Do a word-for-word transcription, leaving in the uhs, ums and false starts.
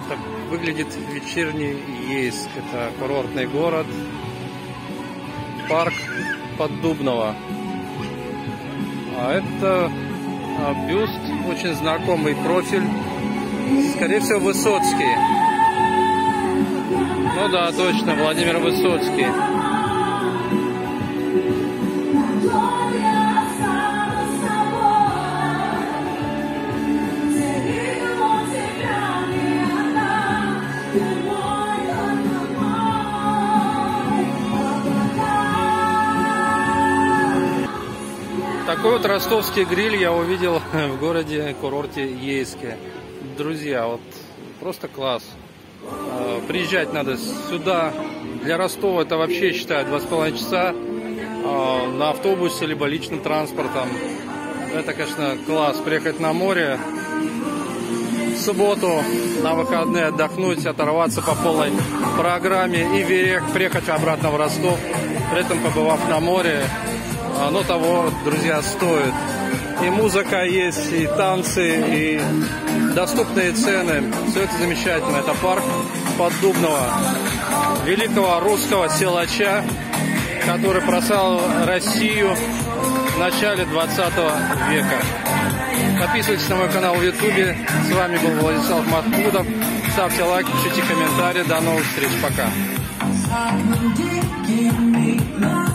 Так выглядит вечерний Ейск. Это курортный город, парк Поддубного. А это бюст, очень знакомый профиль, скорее всего, Высоцкий. Ну да, точно, Владимир Высоцкий. Такой вот ростовский гриль я увидел в городе-курорте Ейске. Друзья, вот просто класс. Приезжать надо сюда. Для Ростова это вообще, считаю, два с половиной часа на автобусе, либо личным транспортом. Это, конечно, класс. Приехать на море в субботу, на выходные отдохнуть, оторваться по полной программе и приехать обратно в Ростов, при этом побывав на море. Оно того, друзья, стоит. И музыка есть, и танцы, и доступные цены. Все это замечательно. Это парк Поддубного, великого русского силача, который прославил Россию в начале двадцатого века. Подписывайтесь на мой канал в ютубе. С вами был Владислав Махмудов. Ставьте лайк, пишите комментарии. До новых встреч. Пока.